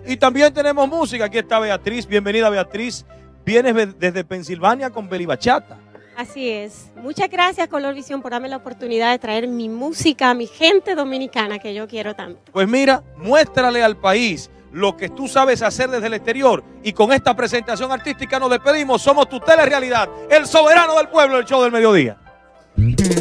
Y también tenemos música. Aquí está Beatriz. Bienvenida, Beatriz. Vienes desde Pensilvania con Beli Bachata. Así es. Muchas gracias, Color Visión, por darme la oportunidad de traer mi música a mi gente dominicana que yo quiero tanto. Pues mira, muéstrale al país lo que tú sabes hacer desde el exterior. Y con esta presentación artística nos despedimos. Somos tu Telerealidad, el soberano del pueblo, el show del mediodía.